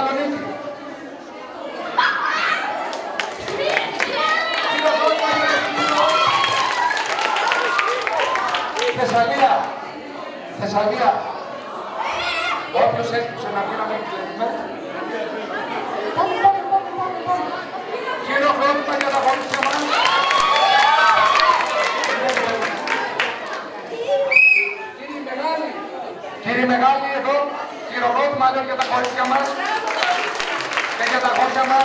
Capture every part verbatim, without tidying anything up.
Θεσσαλονίκη. Θεσσαλία. Θεσσαλία. Όποιος έσκυψε να πει να μην κλείνουμε. Χειροκρότημα για τα κορίτσια μας. Κύριοι μεγάλοι. Κύριοι μεγάλοι εδώ. Χειροκρότημα λέω για τα κορίτσια μας. Και για τα γόρια μας.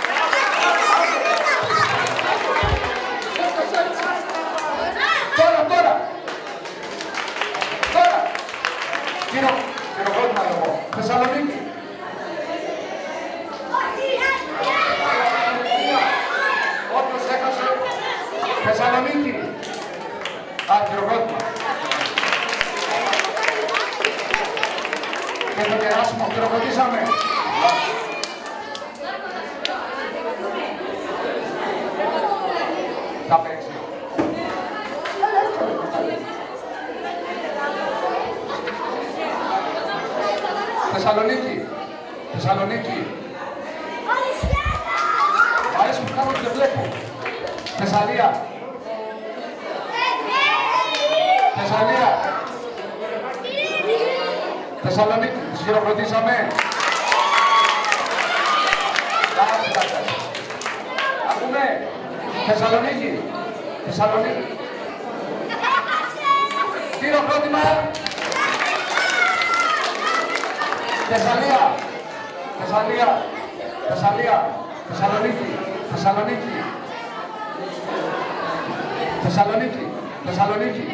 Τώρα, τώρα. Τώρα. Χειροκρότημα λέγω. Θεσσαλονίκη. Όποιος έχασε. Θεσσαλονίκη. Α, χειροκρότημα. Και το κεράσιμο χειροκροτήσαμε. Θα παίξει. Θεσσαλονίκη. Θεσσαλονίκη. Μ' αρέσει που κάνω και βλέπω. Θεσσαλία. Θεσσαλία. Θεσσαλονίκη. Τις χειροκροτήσαμε. Ακούμε. Θεσσαλονίκη. Θεσσαλονίκη. Χειροκρότημα. Θεσσαλία. Θεσσαλία. Θεσσαλία. Θεσσαλονίκη. Θεσσαλονίκη. Θεσσαλονίκη. Θεσσαλονίκη.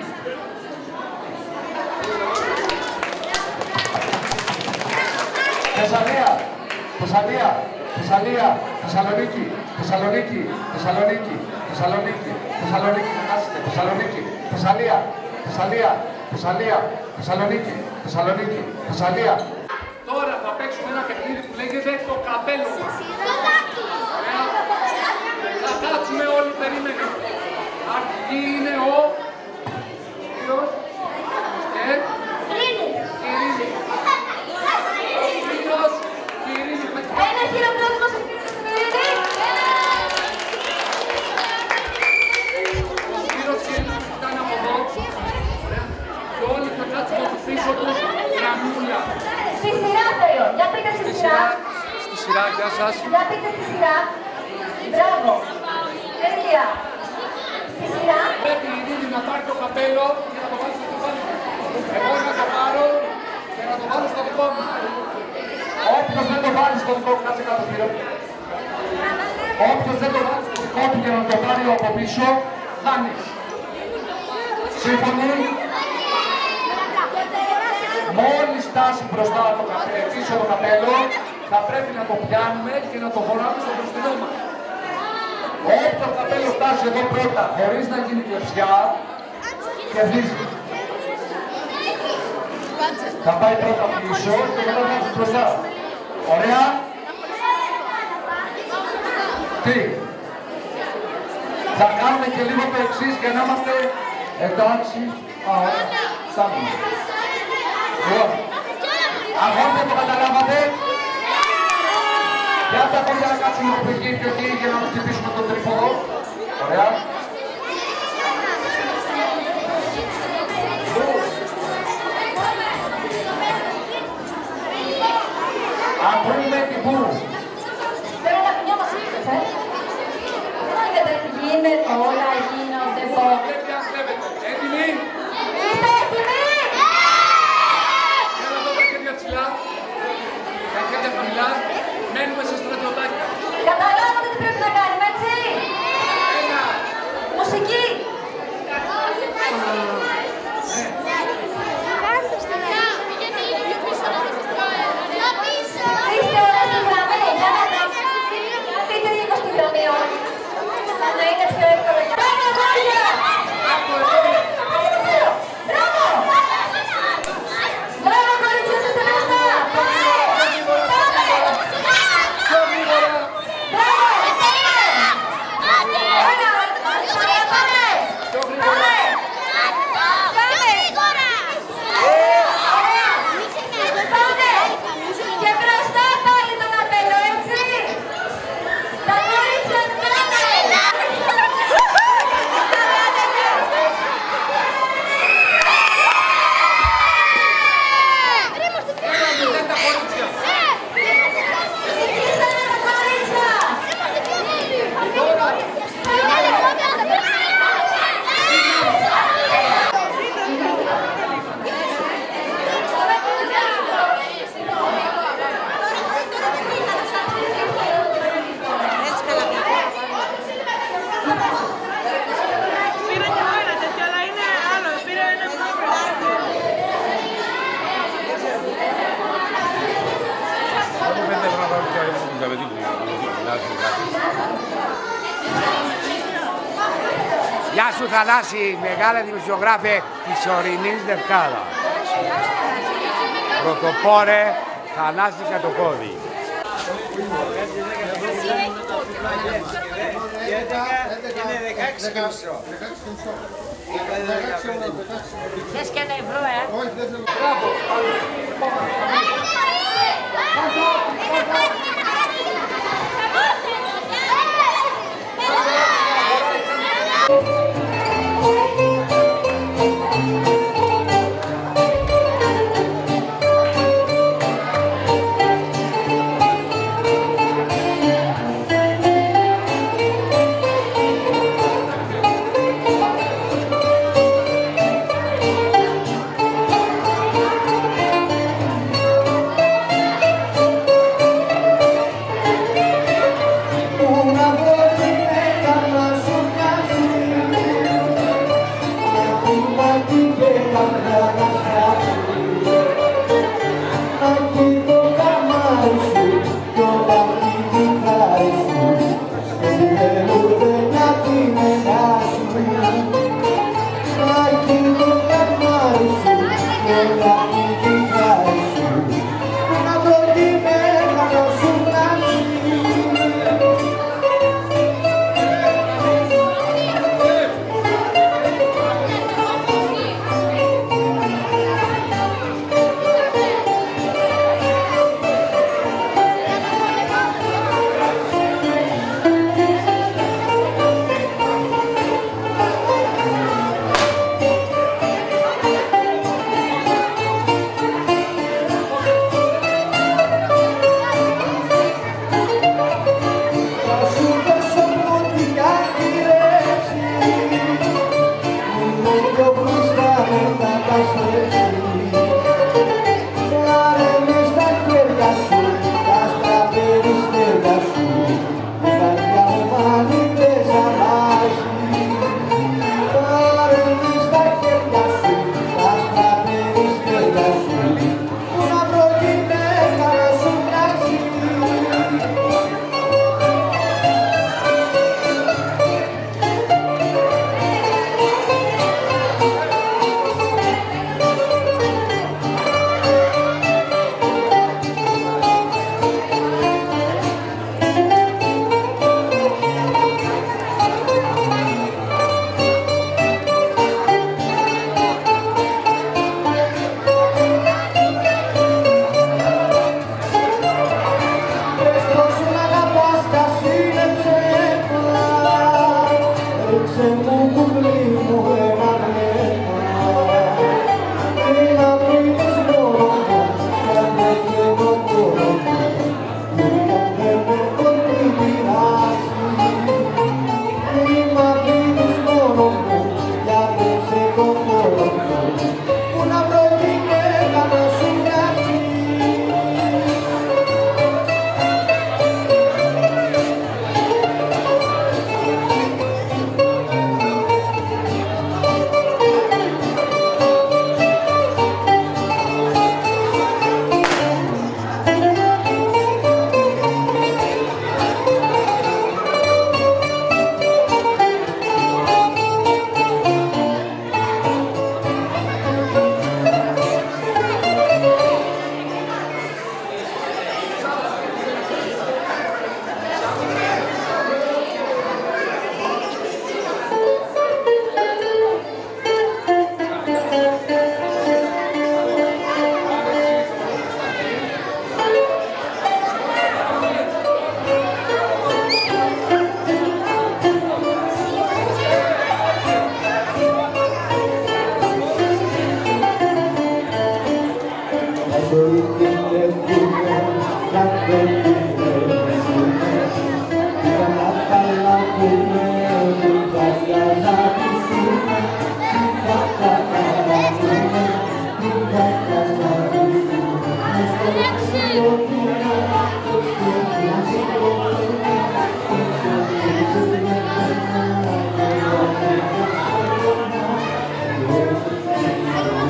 Θεσσαλία. Θεσσαλία. Θεσσαλία. Θεσσαλονίκη. Θεσσαλονίκη. Θεσσαλονίκη. Θεσσαλονίκη. Θεσσαλονίκη. Θεσσαλονίκη. Θεσσαλία. Θεσσαλία. Θεσσαλία. Θεσσαλονίκη. Θεσσαλονίκη. Θεσσαλία. Τώρα θα παίξουμε ένα παιχνίδι που λέγεται το καπέλο μας. Θα κάτσουμε όλοι, περίμενε. Αρχή είναι ο κύριος και Κυρίνη. Κύριος Κυρίνη. Ένα χειροκρότημα στο Κυρίνη. Ο κύριος Κυρίνη ήταν από εδώ. Και όλοι θα κάτσουμε από πίσω τους γραμμούλα. Στη σειρά θέλω. Για πείτε στη σειρά. Στη σειρά, γεια σας. Για πείτε στη σειρά. Μπράβο. Τέλεια. Στη σειρά. Πρέπει η Ειρήνη να πάρει το καπέλο και να το βάλει στο κεφάλι μου. Εγώ να το πάρω και να το βάλω στο δικό μου. Όποιος δεν το βάλει στο δικό μου, κάτσε κάτω πίσω. Όποιος δεν το βάλει στο δικό του και να το πάρει από πίσω, χάνει. Σύμφωνοι. Μόλις φτάσει μπροστά το καπέλο, πίσω το καπέλο, θα πρέπει να το πιάνουμε και να το φοράμε στο μπροστινό μας. Όπου το καπέλο φτάσει εδώ πρώτα, χωρίς να γίνει κλεψιά, κερδίζει. Θα πάει πρώτα πίσω και μετά θα έρθει μπροστά. Ωραία. Τι. Θα κάνουμε και λίγο το εξής για να είμαστε εντάξει. Α, ωραία. Στάνουμε. Λοιπόν, αγόρια το καταλάβατε. Για τα χώρια να κάτσουμε από εκεί και εκεί για να χτυπήσουμε τον τρυπόδο. Ωραία. Ακούμε την πού. Θέλω να ποινιώ μας ήρθες, ε. Δεν γίνεται, όλα γίνονται πώς. Πρέπει αν βλέπετε. Έτοιμοι. Είστε έτοιμοι. Έλα εδώ τα χέρια ψηλά. Τα χέρια χαμηλά. Μένουμε σε στρατιωτάκια. Καταλάβατε τι πρέπει να κάνουμε, έτσι. Ένα, σου Θανάση, μεγάλα δημοσιογράφε της ορεινής Λευκάδας. Πρωτοπόρε Θανάση Κατοκώδη. Είναι δεκαέξι και μισό. Θες και ένα ευρώ, ε? Όχι, δεν θέλω.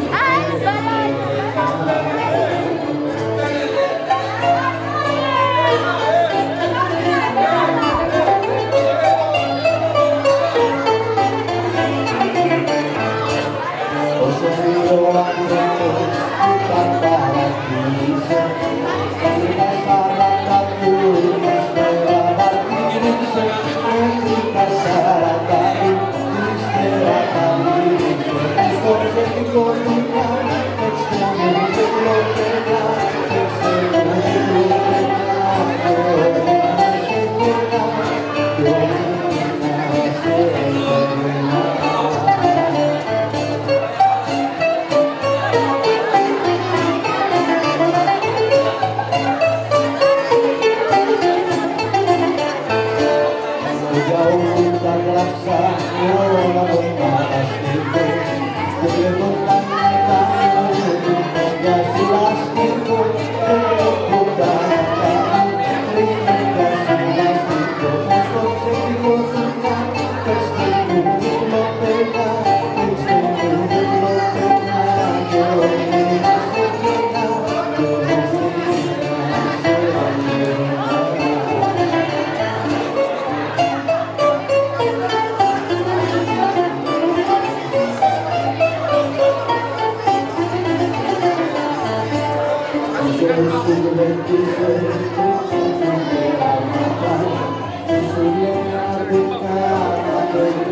Bye.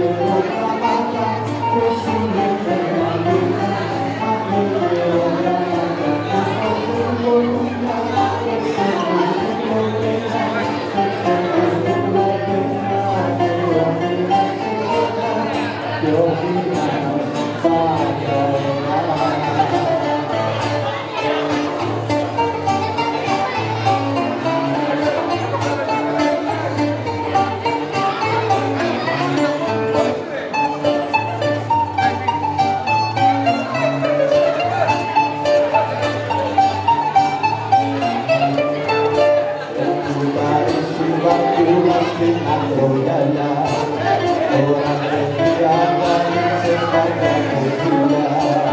Orang yang